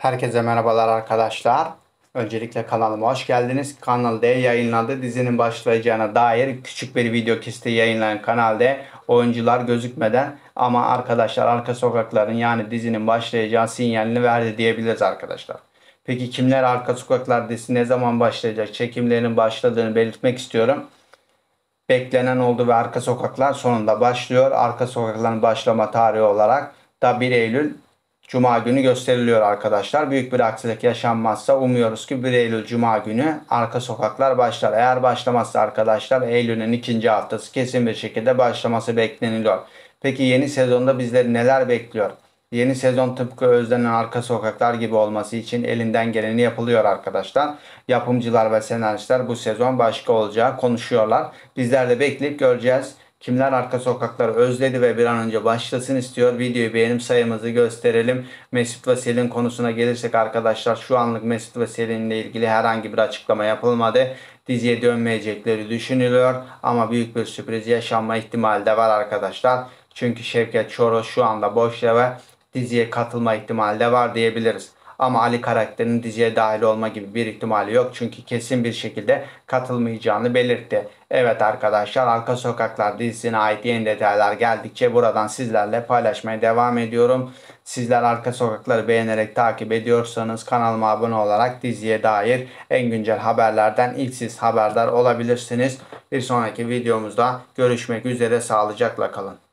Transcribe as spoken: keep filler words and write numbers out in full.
Herkese merhabalar arkadaşlar. Öncelikle kanalıma hoş geldiniz. Kanal D yayınladığı dizinin başlayacağına dair küçük bir video kesiti yayınlayan kanalda oyuncular gözükmeden ama arkadaşlar arka sokakların yani dizinin başlayacağı sinyalini verdi diyebiliriz arkadaşlar. Peki kimler Arka Sokaklar dizisi ne zaman başlayacak? Çekimlerinin başladığını belirtmek istiyorum. Beklenen oldu ve Arka Sokaklar sonunda başlıyor. Arka Sokakların başlama tarihi olarak da bir Eylül Cuma günü gösteriliyor arkadaşlar. Büyük bir aksilik yaşanmazsa umuyoruz ki bir Eylül Cuma günü Arka Sokaklar başlar. Eğer başlamazsa arkadaşlar Eylül'ün ikinci haftası kesin bir şekilde başlaması bekleniliyor. Peki yeni sezonda bizleri neler bekliyor? Yeni sezon tıpkı özlenen Arka Sokaklar gibi olması için elinden geleni yapılıyor arkadaşlar. Yapımcılar ve senaristler bu sezon başka olacağı konuşuyorlar. Bizler de bekleyip göreceğiz. Kimler Arka Sokakları özledi ve bir an önce başlasın istiyor. Videoyu beğenim sayımızı gösterelim. Mesut ve Selin konusuna gelirsek arkadaşlar şu anlık Mesut ve Selin ile ilgili herhangi bir açıklama yapılmadı. Diziye dönmeyecekleri düşünülüyor ama büyük bir sürpriz yaşanma ihtimali de var arkadaşlar. Çünkü Şevket Çoruh şu anda boş ve diziye katılma ihtimali de var diyebiliriz. Ama Ali karakterinin diziye dahil olma gibi bir ihtimali yok. Çünkü kesin bir şekilde katılmayacağını belirtti. Evet arkadaşlar Arka Sokaklar dizisine ait yeni detaylar geldikçe buradan sizlerle paylaşmaya devam ediyorum. Sizler Arka Sokakları beğenerek takip ediyorsanız kanalıma abone olarak diziye dair en güncel haberlerden ilk siz haberdar olabilirsiniz. Bir sonraki videomuzda görüşmek üzere, sağlıcakla kalın.